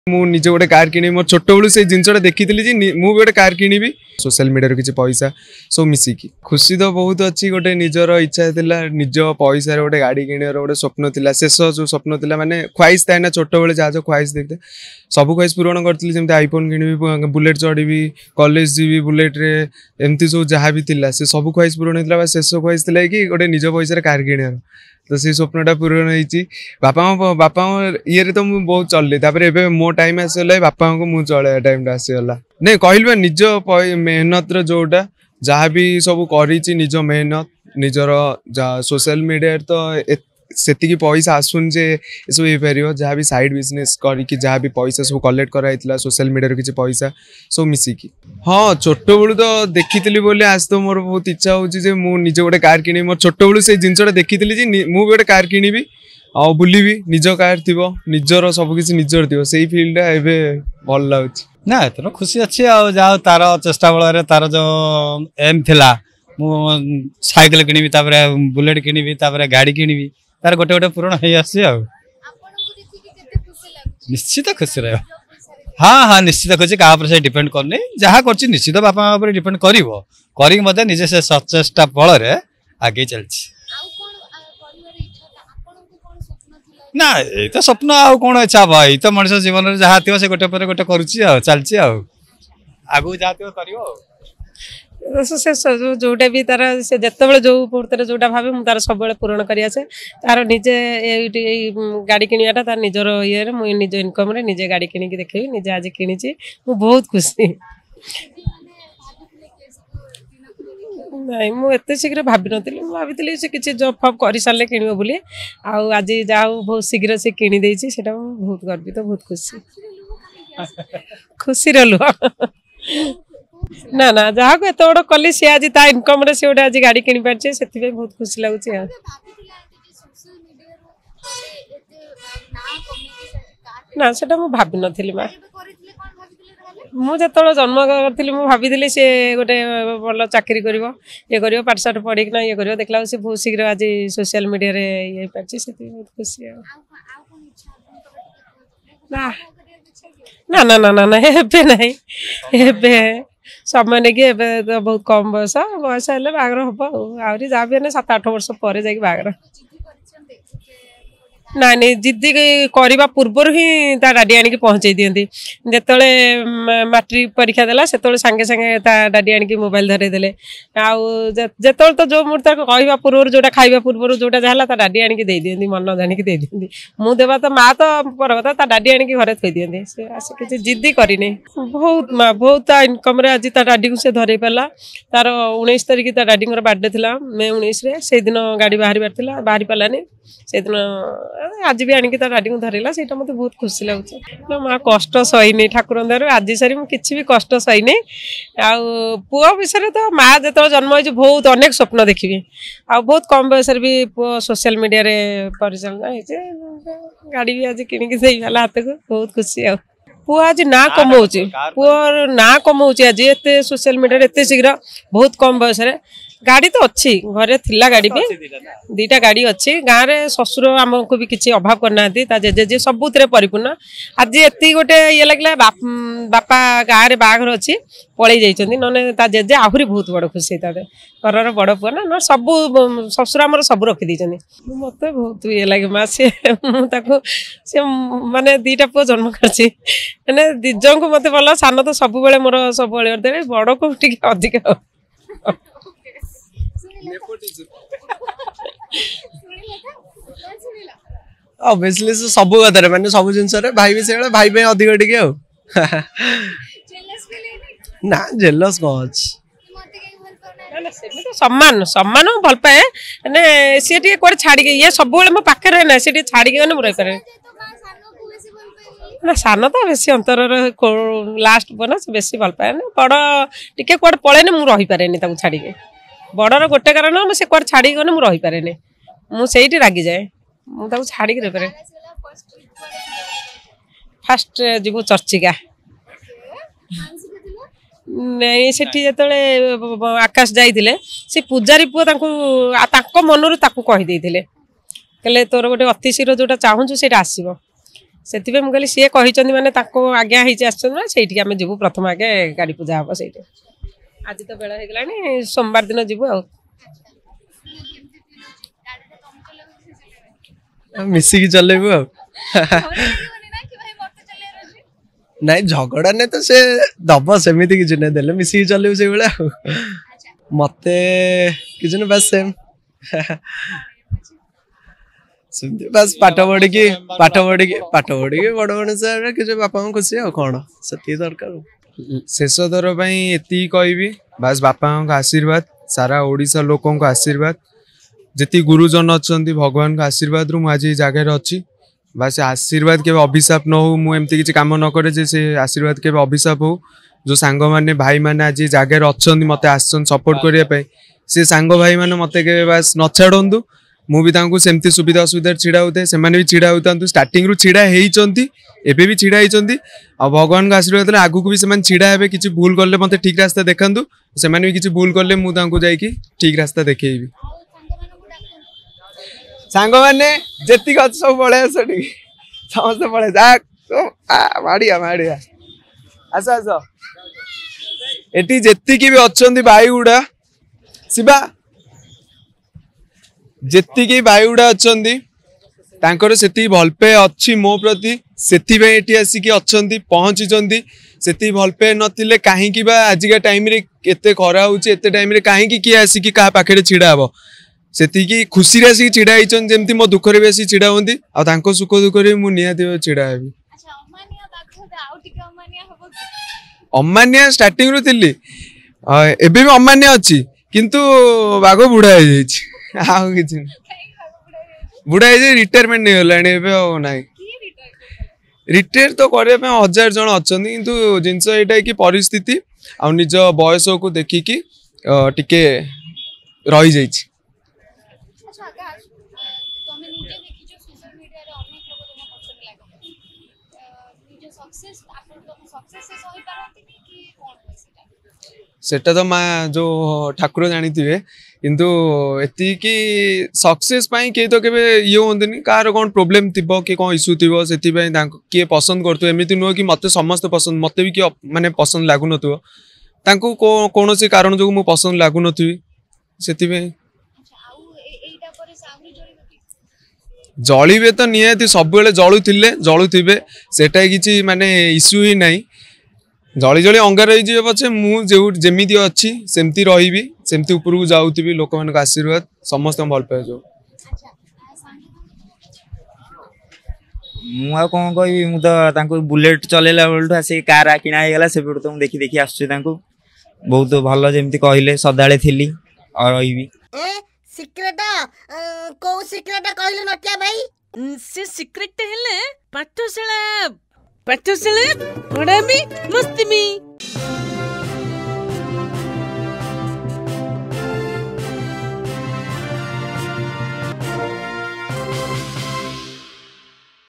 मु निजे गोटे कार किणी मोर छोट बेलू से जिनसा देखी जी मुझे गोटे कार किणी सोशल मीडिया किसी पैसा सब मिसिकी खुशी तो बहुत अच्छी गोटे निजर इच्छा थिला निज पैसा गोटे गाड़ी किणवार गोटे स्वप्न थिला शेष जो स्वप्न थिला माने ख्वाहिश थाए ना छोट बेले जहाँ जो ख्वाहिश देखते सब ख्वाहिश पूरण करी जमी आईफोन किणी बुलेट चढ़ी कॉलेज जीवी बुलेट रे एमती सब जहाँ भी थिला से सब ख्वाहिश पूरण होता शेष ख्वाहिश थिला कि गोटे निज पैसा कार किणवार तो से स्वप्नटा पूरण होती बापा ये तो मुझे बहुत चलि एबे मो टाइम आसगला बापा को मुझे चले टाइम आसगला नहीं कहल निज मेहनत जोटा जहाँ भी सब करी निज मेहनत निजर सोशल मीडिया तो सेतिकी पैसा आसुन जे सब हो पार जहाँ भी साइड बिजनेस करके जहाँ भी पैसा सब कलेक्ट कराइला सोशल मीडिया किसी पैसा सब मिसिकी हाँ छोट बेलू तो देखी बोले आज तो मोर बहुत इच्छा हो मुझे गोटे कार किणी मोर छोट बेलू से जिनसा देखी जी मुझे गोटे कार किणी आ बुलबी निज कार थी निजर सबकि निजर थी से फिल्डा एवं भल लगुच ना एथर खुशी अच्छी आ तार चेष्टा बल तार जो एम थिला मु साइकिल किणी बुलेट किणी गाड़ी किणी तार गोटे गोटे पूरण हो निश्चित खुशी रह हाँ हाँ निश्चित खुशी क्या से डिपेंड करनी जहाँ कर निश्चित बापा डिपेंड कर निजे से सचेष्टा बल आगे चलती ना ये तो स्वप्न आउ कौन इच्छा हम ये तो मनुष्य जीवन में जहाँ थी से गोटे पर गोटे चलती आगू जहाँ थी कर जोटा भी तार से जिते जो मुहूर्त जोटा भावे मुझे तार सब पूरण कर तार निजे गाड़ी किणवाटा तार निजर ये मुझे निज इनकम निजे गाड़ी किणी देखेबी निजे आज किणी बहुत खुशी नहीं मुझे शीघ्र भाभी नी भाभी से किसी जॉब फॉब कर सारे किणव बोली आज जहाँ बहुत शीघ्र से किणी से बहुत गर्वित बहुत खुशी खुशी लुह ना ना जहाँ को एत बड़ कली सी आज ता इनकम रे गोटे आज गाड़ी किणी पारे से बहुत खुशी लगुच ना से भाभी नी माँ मुझे जन्म करी भाभी सी गोटे भल चाकरी कर ये कर पाठशाठ पढ़ीना ये कर देखला से बहुत शीघ्र आज सोशल मीडिया रे ये पार्टी से बहुत खुशी ना ना ना ना ना ना एबे नहीं एबे समय नहीं तो बहुत कम बयस हेल्ले बागर हम आहरी जहाँ भी 7-8 वर्ष पर जा बागर ना नहीं जिद्दी करने पूर्वर ही डाडी आनिक पहुँचे दिखती जिते मैट्रिक परीक्षा देला से सांगे सांगे डाडी आनिक मोबाइल धरेदेले आते तो जो मुहूर्त कहवा पूर्व जोटा खाଇବା पूर्व जोटा जहाँ डाडी आनिक दे दिखती मन जानिक दे दिखती मु देवा तो माँ तो पर कथा डाडी आनिक घरे थी दिखती से आस किसी जिद्दी करनी बहुत माँ बहुत इनकम आज डाडी को से धरे पारा तार 19 तारिख डाडी बर्थडे था May 19 से दिन गाड़ी बाहरी पारानी से दिन आज भी आनिक डाडी को धरला से मत बहुत खुशी लगुच माँ कष्ट सहीनी ठाकुर दयार आज सारी मुझे भी कष्ट सहीनी पुओ विषय तो माँ जो जन्म हो बहुत अनेक स्वप्न देखी बहुत कम बयस भी पुओ सोशल मीडिया रे परिचालना गाड़ी भी आज किणिकी हाथ को बहुत खुशी पुओ आज ना कमाऊँ पुओ ना कमाऊँ आज एत सोशल मीडिया एत शीघ्र बहुत कम बयस गाड़ी तो अच्छी घरे थिला गाड़ी भी 2टा गाड़ी अच्छी गाँव में ससुर आमको भी किसी अभाव करना जेजे सबुत परिपूर्ण आज एति गोटे ये लगे बापा गाँव में बाघर अच्छी पलि जाइए ना जेजे आहरी बहुत बड़ खुशी घर बड़ पुआ ना सब ससुर आमर सब रखी मत बहुत ये लगे माँ सी सी माने 2टा पुआ जन्म कर दिज को मत भल सान तो सब मोर सब बड़ को अधिक ऑब्वियसली सब कथा माने सब जिनस भाई भी से भाई पे अधिक टिके ना जेलस कौन सम्मान सम्मान भल पाए सी कौन छाड़ी ये सब मो पाखे रहे ना सी छाड़ी रही पारे ना सान तो बेस अंतर लास्ट बना से बेस भल पाए बड़ टे कौन पलैनी मुझे रही पारे छाड़ी बड़र गोटे कारण से कौन छाड़ी गने मुझे रही पारे मुझे रागी जाए मुझे छाड़ी रही पारे फास्ट जीव चर्चिका नहीं से जो आकाश जाइए से पूजारी पुओ मनरू कहीदे कहले तोर गोटे अति शीघ्र जोटा चाहूँ से आसो ସେଥିପାଇଁ ମୁଁ କହିଲି ସିଏ କହିଛନ୍ତି ମାନେ ତାକୁ ଆଜ୍ଞା ହେଇଛି ଆସିଛନ୍ତି ନା ସେଇଠିକି ଆମେ ଯିବୁ ପ୍ରଥମ ଆଗେ ଗାଡ଼ି ପୂଜା ହବ ସେଇଠି। ଆଜି ତ ବେଳ ହେଇଗଲାଣି ସୋମବାର ଦିନ ଯିବୁ ଆଉ। ମିଶିକି ଚଲେଇବୁ ଆଉ। ନାଇଁ ଝଗଡ଼ା ନାଇଁ ତ ସେ ଦବ ସେମିତି କିଛି ନାହିଁ ଦେଲେ ମିଶିକି ଚଲେଇବୁ ସେଇଭଳିଆ ଆଉ। ମତେ କିଛି ନାହିଁ ବାସ୍ ସେମ୍ ସେମିତି ବାସ୍ ପାଠ ପଢିକି ବଡ ମଣିଷ କିଛି ବାପାଙ୍କୁ ଖୁସି ଆଉ କଣ ସେତିକି ଦରକାର। ଶେଷ ଥର ପାଇଁ ଏତିକି କହିବି ବାସ୍ ବାପାଙ୍କ ଆଶୀର୍ବାଦ ସାରା ଓଡ଼ିଶା ଲୋକଙ୍କ ଆଶୀର୍ବାଦ ଯେତିକି ଗୁରୁଜନ ଅଛନ୍ତି ଭଗବାନଙ୍କ ଆଶୀର୍ବାଦରୁ ମୁଁ ଆଜି ଏ ଜାଗାରେ ଅଛି। ବାସ୍ ଆଶୀର୍ବାଦ କେବେ ଅଭିଶାପ ନ ହଉ ମୁଁ ଏମିତି କିଛି କାମ ନ କରେ ଯେ ସେ ଆଶୀର୍ବାଦ କେବେ ଅଭିଶାପ ହଉ। ଯେଉଁ ସାଙ୍ଗମାନେ ଭାଇମାନେ ଆଜି ଜାଗାରେ ଅଛନ୍ତି ମୋତେ ଆସିଛନ୍ତି ସପୋର୍ଟ କରିବା ପାଇଁ ସେ ସାଙ୍ଗ ଭାଇମାନେ ମୋତେ କେବେ ବାସ୍ ନ ଛାଡ଼ନ୍ତୁ। ମୁଁ ବି ତାଙ୍କୁ ସେମିତି ସୁବିଧା ଅସୁବିଧାରେ ଛିଡ଼ା ହେଉଥାଏ ସେମାନେ ବି ଛିଡ଼ା ହେଉଥାନ୍ତୁ ଷ୍ଟାର୍ଟିଂରୁ ଛିଡ଼ା ହେଇଛନ୍ତି ଏବେ ବି ଛିଡ଼ା ହେଇଛନ୍ତି ଆଉ ଭଗବାନଙ୍କ ଆଶୀର୍ବାଦ ଥିଲେ ଆଗକୁ ବି ସେମାନେ ଛିଡ଼ା ହେବେ। କିଛି ଭୁଲ କଲେ ମୋତେ ଠିକ୍ ରାସ୍ତା ଦେଖାନ୍ତୁ ସେମାନେ ବି କିଛି ଭୁଲ କଲେ ମୁଁ ତାଙ୍କୁ ଯାଇକି ଠିକ୍ ରାସ୍ତା ଦେଖେଇବି। ସାଙ୍ଗମାନେ ଯେତିକି ଅଛି ସବୁ ପଳେଇ ଆସ ଟିକେ ସମସ୍ତେ ପଳେଇ ମାଡ଼ିଆ ଆସ ଏଠି ଯେତିକି ବି ଅଛନ୍ତି ଭାଇ ଗୁଡ଼ା ଶିବା ଯେତିକି ଭାଇ ଗୁଡ଼ା ଅଛନ୍ତି ତାଙ୍କର ସେତିକି ଭଲ ପାଇବା ଅଛି ମୋ ପ୍ରତି ସେଥିପାଇଁ ଏଠି ଆସିକି ଅଛନ୍ତି ପହଞ୍ଚିଛନ୍ତି। ସେତିକି ଭଲ ପାଇବା ନଥିଲେ କାହିଁକି ବା ଆଜିକା ଟାଇମରେ ଏତେ ଖରା ହେଉଛି ଏତେ ଟାଇମରେ କାହିଁକି କିଏ ଆସିକି କାହା ପାଖରେ ଛିଡ଼ା ହବ। ସେତିକି ଖୁସିରେ ଆସିକି ଛିଡ଼ା ହେଇଛନ୍ତି ଯେମିତି ମୋ ଦୁଃଖରେ ବି ଆସିକି ଛିଡ଼ା ହୁଅନ୍ତି ଆଉ ତାଙ୍କ ସୁଖ ଦୁଃଖରେ ମୁଁ ନିହାତି ଛିଡ଼ା ହେବି। ଅମାନିଆ ଷ୍ଟାର୍ଟିଂରୁ ଥିଲି ଏବେ ବି ଅମାନିଆ ଅଛି କିନ୍ତୁ ବାଘ ବୁଢା ହେଇଯାଇଛି ଆଉ କିଛି ବୁଢା ହେଇଯାଇ ରିଟାୟାରମେଣ୍ଟ ନେଇଗଲାଣି ଏବେ ଆଉ ନାହିଁ। ରିଟାୟାର ତ କରିବା ପାଇଁ 1000 ଜଣ ଅଛନ୍ତି କିନ୍ତୁ ଜିନିଷ ଏଇଟା କି ପରିସ୍ଥିତି ଆଉ ନିଜ ବୟସକୁ ଦେଖିକି ଟିକେ ରହିଯାଇଛି। सेटा तो माँ जो ठाकुर जानी किंतु एतिकी सक्सेस किए तो केबे ये होंदिनी कार कौन प्रोब्लेम थिबो कि कौन इश्यू थिबो सेति पई किए पसंद करथु एमिति नुह कि मते समस्त पसंद मते भी किए माने पसंद लागु नथुव तांको कोनोसी कारण जो मु पसंद लागु नथुवी सेति पई जलिबे तो निहाती सब बेले जलुथिबे सेटा किछि माने इश्यू ही नाही जली जली अंगार रही पछे मुझे अच्छी सेमती रही सेमती उपरकू जाऊथी लोक मान आशीर्वाद समस्त भल पाए जो मुझे कौन कह मुझे बुलेट चलेला बेलू आसिक कार किणा होगा से तो देखी देखी आसुची बहुत भल जमी कहले सदाले थी और रही सिक्रेट को सिक्रेट कहले नटिया भाई से सिक्रेट हेले पाठशाला पढ़ामी मस्ती में